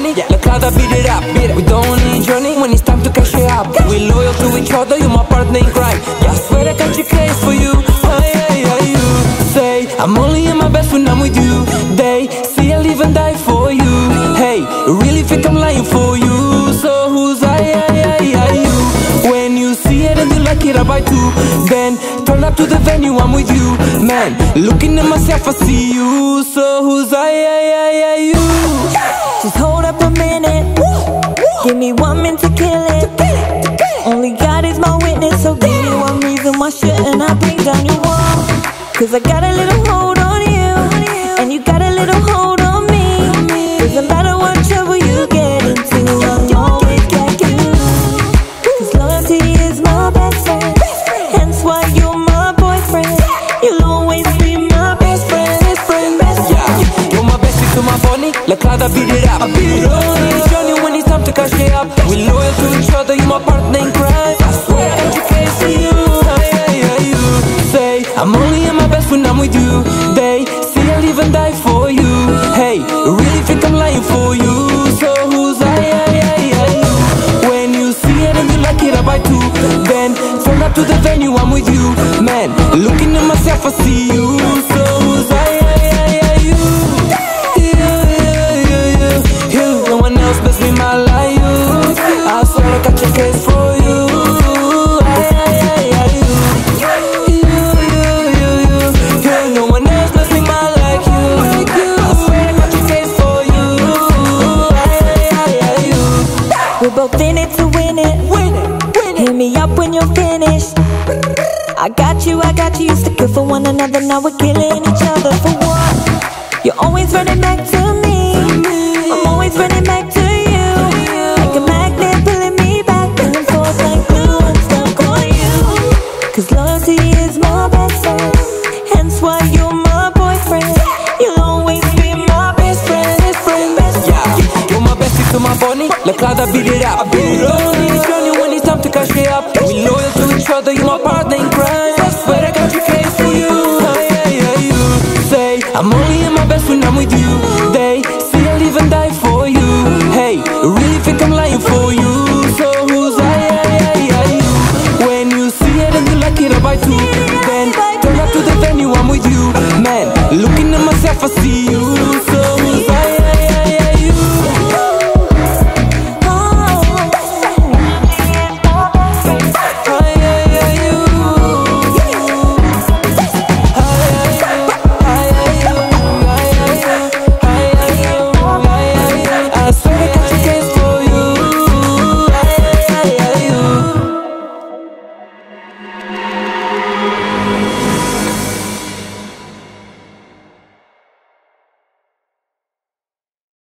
money, like how to beat it up. We don't need journey when it's time to cash it up. We loyal to each other, you my partner in crime. Yeah, I swear I got your case for you. You say I'm only in my best when I'm with you. They say I'll even die for you. Hey, really think I'm lying for you. So who's you? When you see it and you like it, I buy too. Then turn up to the venue, I'm with you. Man, looking at myself, I see you. So who's you? Just hold up a minute. Give me 1 minute to kill it. Only God is my witness, so give me one reason why shouldn't I bring down your wall? Cause I got a little hold on you, and you got a little hold on me. Doesn't matter what trouble you get into, I'll always get you. Cause loyalty is my best friend, hence why you're my boyfriend. You'll always be my best friend, Yeah, you're my bestie to my bunny, like how to beat it up. We don't need journey when it's time to cash it up. We loyal to each other, you my partner in crime. I swear I got your case for you. Say I'm only in my best when I'm with you. They say I'll even die for you. Hey, really think I'm lying for you. So who's you? When you see it and you like it, I buy too. Then turn up to the venue, I'm with you. Man, looking at myself, I see you. So who's you? You. No one else best me my like you. I swear I got your case for you. No one else best me my like you. I swear I got your case for you. We're both in it to win it. Hit me up when you're finished. I got you, used to kill for one another. Now we're killing each other for what? You're always running back to me, I'm always running back to you. Like a magnet pulling me back and forth like glue. I'm stuck on you. Cause loyalty is my best friend, hence why you're my boyfriend. You'll always be my best friend. Yeah, you're my bestie to my bunny, like how to beat it up. We don't need journey when it's time to cash it up. We loyal to each other, you my partner in crime.